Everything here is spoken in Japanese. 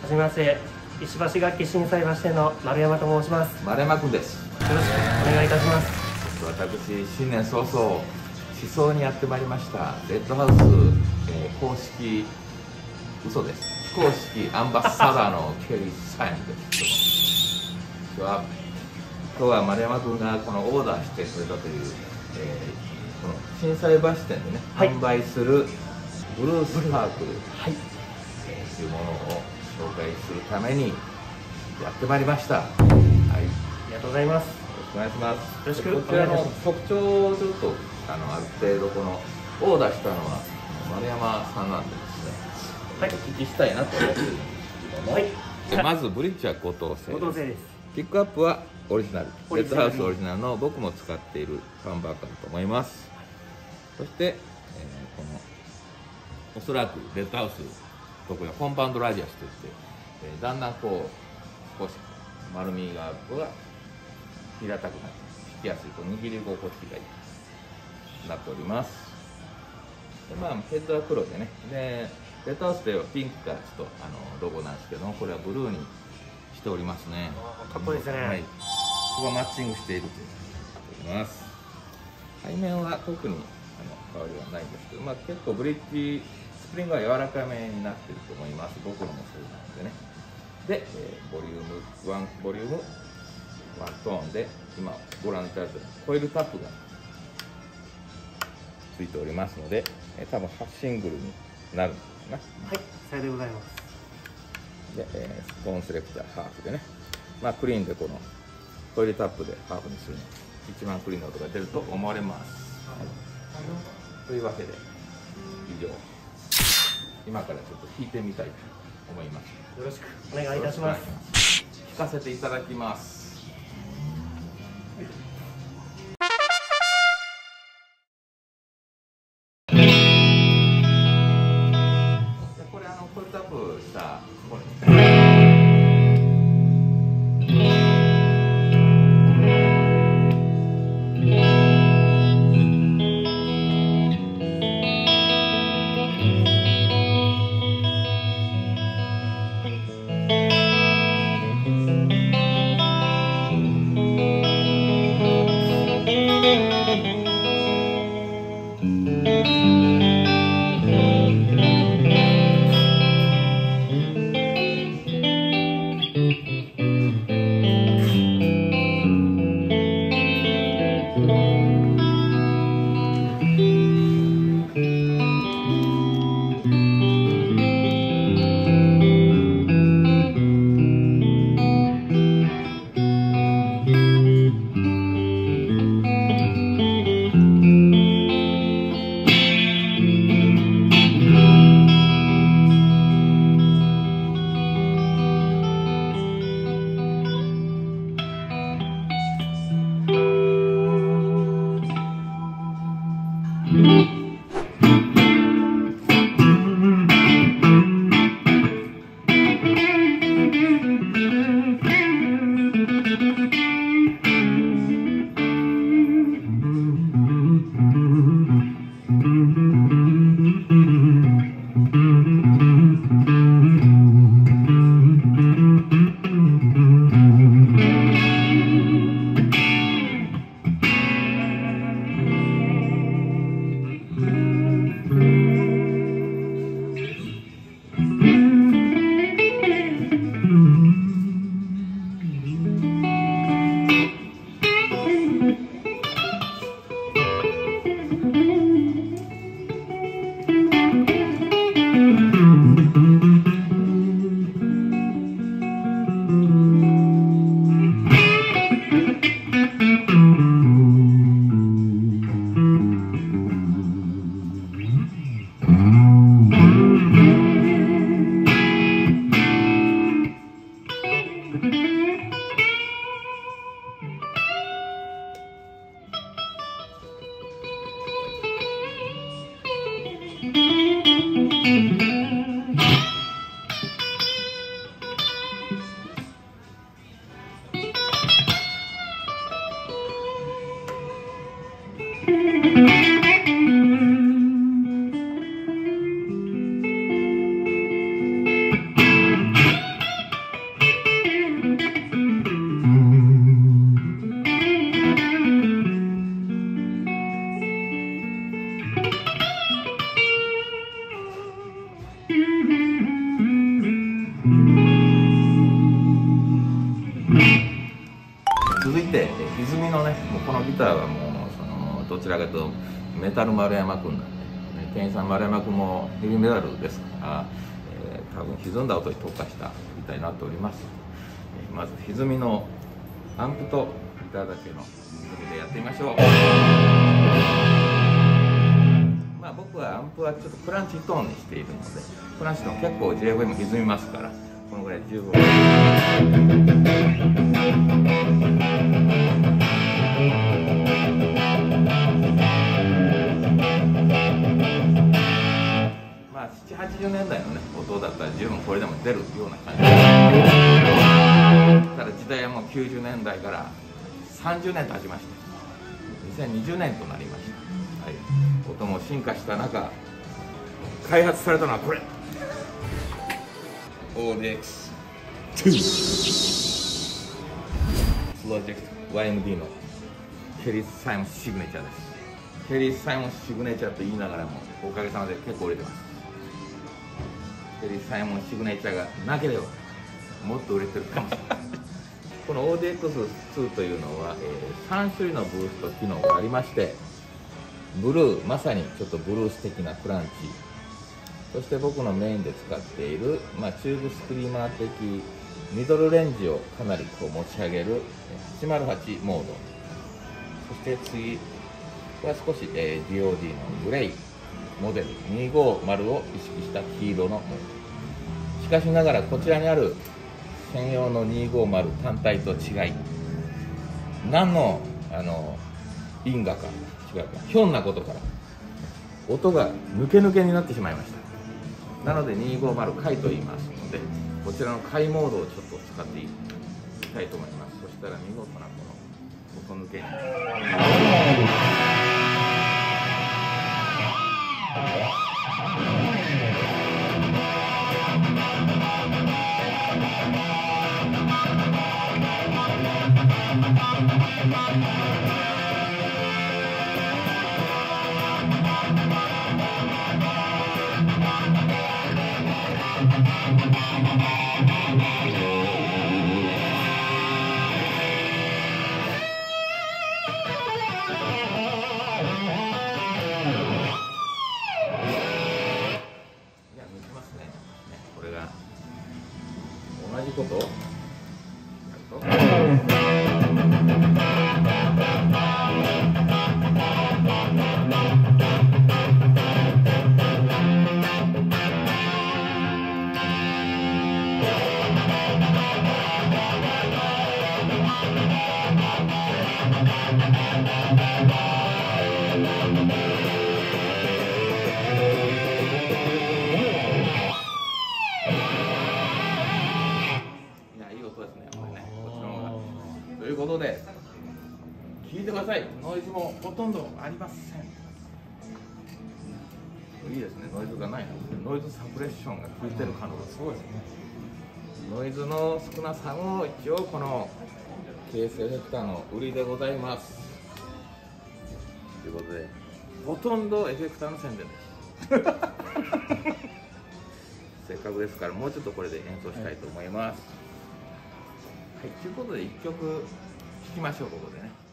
はじめまして、石橋楽器心斎橋店の丸山と申します。 丸山君です。 よろしくお願いいたします。 私、新年早々、思想にやってまいりました。レッドハウス、公式、嘘です。非公式アンバサダーのケリーサインです。今日は丸山君がこのオーダーしてくれたという、この心斎橋店でね、 はい、 販売するブルースパークル、 はい、 というものを紹介するためにやってまいりました。はい、 ありがとうございます。 お願いします。 よろしくこちらの特徴をちょっとある程度このオーダーしたのは丸山さんなんでですね、はい、お聞きしたいなと思ってるんですけども、はい、まずブリッジは後藤製です。ピックアップはオリジナル、レッドハウスオリジナルの僕も使っているファンバーカーだと思います。そして、このおそらくレッドハウス特にコンパウンドラジアスといって、だんだんこう少し丸みが平たくなって引きやすい、握り心地がいいなっております。でヘッドは黒でね、でレッドハウスではピンクがちょっとロゴなんですけども、これはブルーにしておりますね。 かっこいいですね。はい、 ここがマッチングしているというなっております。背面は特に変わりはないんですけど、結構ブリッジスプリングは柔らかめになっていると思います。僕のもそうなんでね。で、ボリューム1ボリューム1トーンで今ご覧いただいたコイルタップがついておりますので、多分8シングルになるんですかな。 はい、さようでございます。 で、ストーンセレクターハーフでね、クリーンでこのコイルタップでハーフにするのが一番クリーンな音が出ると思われます。はい、というわけで以上、今からちょっと弾いてみたいと思います。 よろしくお願いいたします。 弾かせていただきます。これコイルタップしたこれ続いて歪みのね、もうこのギターはもうどちらかというとメタル丸山君なんで、店員さん丸山君もヘビーメタルですから、多分歪んだ音に特化したギターになっております。まず歪みのアンプとギターだけの歪みでやってみましょう。まあ僕はアンプはちょっとクランチトーンにしているので、クランチトーン結構 JFM も歪みますから、このぐらい十分。まあ70、80年代のね音だったら十分これでも出るような感じ。ただ時代はもう90年代から30年経ちまして、2020年となりました。はい、音も進化した中、開発されたのはこれ。ODX2 プロジェクト YMD のケリー・サイモンシグネチャーです。ケリー・サイモンシグネチャーと言いながらもおかげさまで結構売れてます。ケリー・サイモンシグネチャーがなければもっと売れてるかもしれない。この ODX2 というのは、3種類のブースト機能がありまして、ブルー、まさにちょっとブルース的なクランチ、そして僕のメインで使っている、チューブスクリーマー的ミドルレンジをかなりこう持ち上げる808モード、そして次は少し、DOD のグレイモデル250を意識した黄色のモード。しかしながらこちらにある専用の250単体と違い、何の因果か違うかひょんなことから音が抜け抜けになってしまいました。なので250回と言いますので、こちらの回モードをちょっと使っていきたいと思います。そしたら見事なこの音抜けに同じことをやると、ということで、聞いてください。ノイズもほとんどありません。いいですね、ノイズがないので、ノイズサプレッションが効いてる感じがすごいですね。ノイズの少なさも一応このケースエフェクターの売りでございます。ということで、ほとんどエフェクターの宣伝です。せっかくですから、もうちょっとこれで演奏したいと思います。はい、ということで1曲聴きましょう、ここでね。